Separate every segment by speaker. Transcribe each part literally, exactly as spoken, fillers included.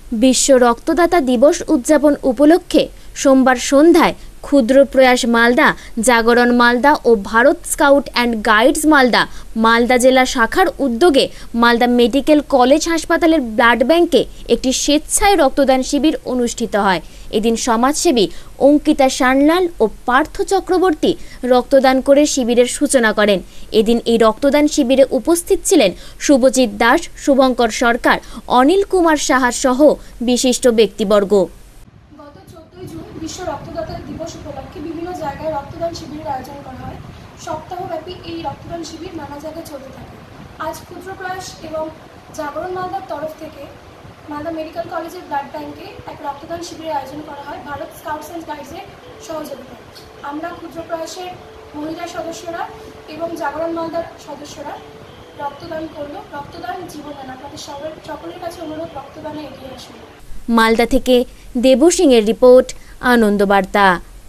Speaker 1: বিশ্ব রক্তদাতা দিবস উদযাপন উপলক্ষে সোমবার সন্ধ্যায় ক্ষুদ্র প্রয়াস মালদা, জাগরণ মালদা ও Bharat scout and guides Malda Malda জেলা শাখার উদ্যোগে মালদা মেডিকেল কলেজ হাসপাতালের ব্লাড ব্যাংকে একটি স্বেচ্ছায় রক্তদান শিবির অনুষ্ঠিত হয়। এদিন সমাজসেবী অঙ্কিতা সান্যাল ও পার্থ চক্রবর্তী রক্তদান করে শিবিরের সূচনা করেন। এদিন এই রক্তদান শিবিরে উপস্থিত ছিলেন শুভজিৎ দাস, শুভঙ্কর সরকার, অনিল কুমার সাহা সহ বিশিষ্ট ব্যক্তিবর্গ।
Speaker 2: গত চোদ্দই জুন বিশ্ব রক্তদাতা দিবস উপলক্ষে বিভিন্ন জায়গায় রক্তদান শিবিরের আয়োজন করা হয়। সপ্তাহব্যাপী এই রক্তদান শিবির নানা জায়গায় চলতে থাকে। আজ ক্ষুদ্র প্রয়াস এবং জাগরণ মালদার তরফ থেকে মালদা মেডিকেল কলেজের ব্লাড ব্যাংকে এক রক্তদান শিবিরের আয়োজন করা হয় ভারত স্কাউটস অ্যান্ড গাইডসের সহযোগিতায়। আমরা ক্ষুদ্র প্রয়াসের মহিলা সদস্যরা এবং জাগরণ মালদার সদস্যরা রক্তদান করলো। রক্তদান জীবনদান, আপনাদের সবার সকলের কাছে অনুরোধ, রক্তদানে এগিয়ে আসুন।
Speaker 1: মালদা থেকে দেবু সিং এর রিপোর্ট, আনন্দ বার্তা।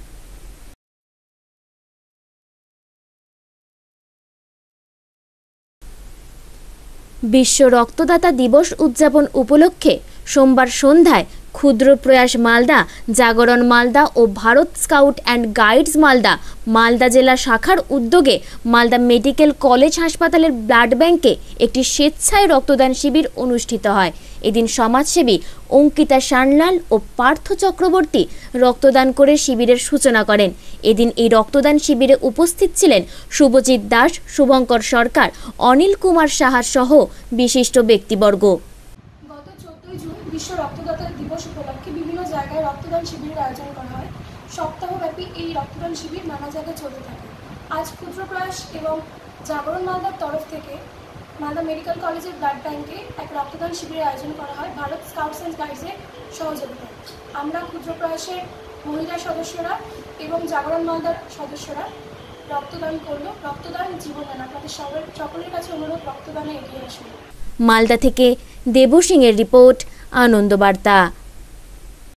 Speaker 1: বিশ্ব রক্তদাতা দিবস উদযাপন উপলক্ষে সোমবার সন্ধ্যায় ক্ষুদ্র প্রয়াস মালদা, জাগরণ মালদা ও Bharat scout and guides Malda Malda জেলা শাখার উদ্যোগে মালদা মেডিকেল কলেজ হাসপাতালের ব্লাড ব্যাংকে একটি স্বেচ্ছায় রক্তদান শিবির অনুষ্ঠিত হয়। এদিন সমাজসেবী অঙ্কিতা সান্যাল ও পার্থ চক্রবর্তী রক্তদান করে শিবিরের সূচনা করেন। এদিন এই রক্তদান শিবিরে উপস্থিত ছিলেন শুভজিৎ দাস, শুভঙ্কর সরকার, অনিল কুমার সাহা সহ বিশিষ্ট ব্যক্তিবর্গ।
Speaker 2: গত চোদ্দই জুন বিশ্ব রক্তদাতা দিবস উপলক্ষে বিভিন্ন জায়গায় রক্তদান শিবিরের আয়োজন করা হয়। সপ্তাহব্যাপী এই রক্তদান শিবির নানা জায়গায় চলতে থাকে। আজ ক্ষুদ্র প্রয়াস এবং জাগরণ মালদার তরফ থেকে মালদা মেডিকেল কলেজের ব্লাড ব্যাংকে এক রক্তদান শিবিরের আয়োজন করা হয় ভারত স্কাউটস অ্যান্ড গাইডসের সহযোগিতায়। আমরা ক্ষুদ্র প্রয়াসের মহিলা সদস্যরা এবং জাগরণ মালদার সদস্যরা রক্তদান করলো। রক্তদান জীবনদান, আপনাদের সবার সকলের কাছে অনুরোধ, রক্তদানে এগিয়ে আসুন।
Speaker 1: মালদা থেকে দেবু সিং এর রিপোর্ট, আনন্দ বার্তা।